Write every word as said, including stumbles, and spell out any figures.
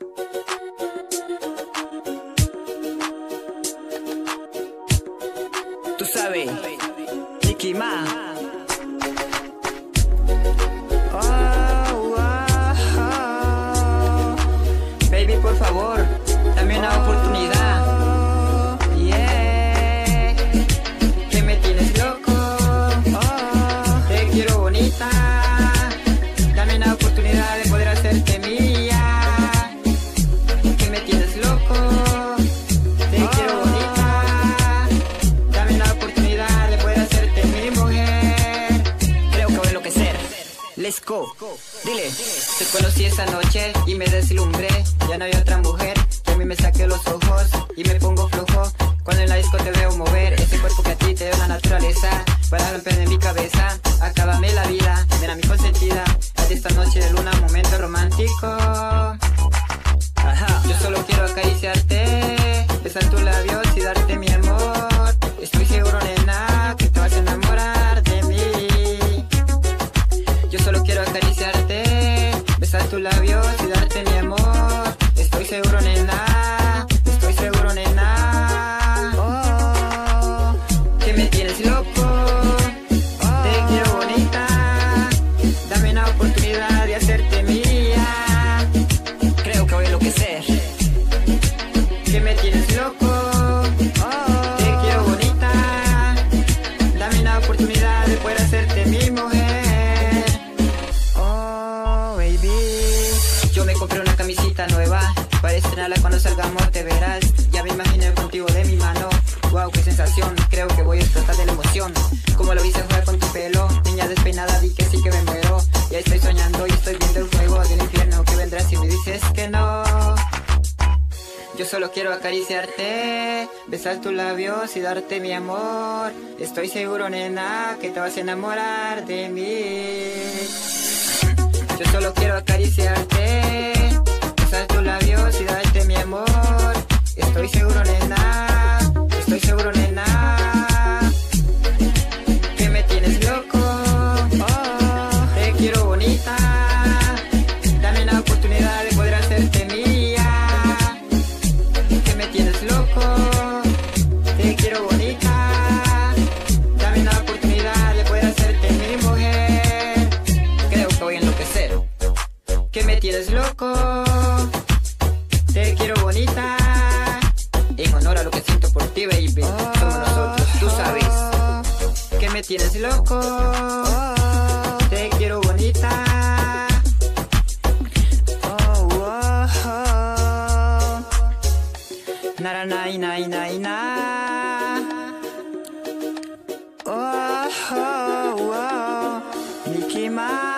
Tú sabes, Nicky Ma. Oh, oh, oh. Baby, por favor, dame una oportunidad. Yeah, que me tienes loco. Oh, te quiero bonita. Dame una oportunidad de poder hacerte mía. Que me tienes loco. Te quiero bonita. Dame la oportunidad de poder hacerte mi mujer. Creo que voy a enloquecer. Let's go. Dile. Te conocí esa noche y me deslumbré. Ya no hay otra mujer que a mí me saque los ojos y me pongo flojo. Cuando en la disco te veo mover ese cuerpo que a ti te da la naturaleza. Para romper en mi cabeza, acábame la vida. Ven a mi consentida. Haz esta noche de luna un momento romántico. Ajá. Yo solo quiero acariciarte, besar tus labios y darte mi amor. Estoy seguro, nena, que te vas a enamorar de mí. Yo solo quiero acariciarte, besar tus labios y darte mi amor. Estoy seguro, nena, estoy seguro, nena. Oh, que me tienes loco. Te quiero bonita. Dame una oportunidad de hacerte mía. Creo que voy a enloquecer. Que me tienes loco. Te quiero bonita. Dame una oportunidad de poder hacerte mi mujer. Oh, baby. Yo me compré una camisita nueva para estrenarla cuando salgamos, te verás. Ya me imaginé contigo de mi mano. Wow, qué sensación. Creo que voy a explotar de la emoción. Como lo viste jugar con tu pelo, niña despeinada, di que sí que me muero. Ya estoy soñando y estoy viendo el fuego del infierno que vendrá si me dices que no. Yo solo quiero acariciarte, besar tus labios y darte mi amor. Estoy seguro, nena, que te vas a enamorar de mí. Yo solo quiero acariciarte, besar tus labios y darte mi amor. Estoy seguro, nena, estoy seguro, nena, que me tienes loco. Oh, te quiero bonita. Dame la oportunidad de poder hacerte mía. Que me tienes loco. Te quiero bonita. Dame la oportunidad de poder hacerte mi mujer. Creo que voy a enloquecer. Que me tienes loco. Te quiero bonita. En honor a lo que siento por ti, baby. Somos nosotros, tú sabes. Que me tienes loco. Te quiero bonita. Oh, oh, oh. Nara, nai, nai, nai, na. Oh, oh, oh. Nicky Ma.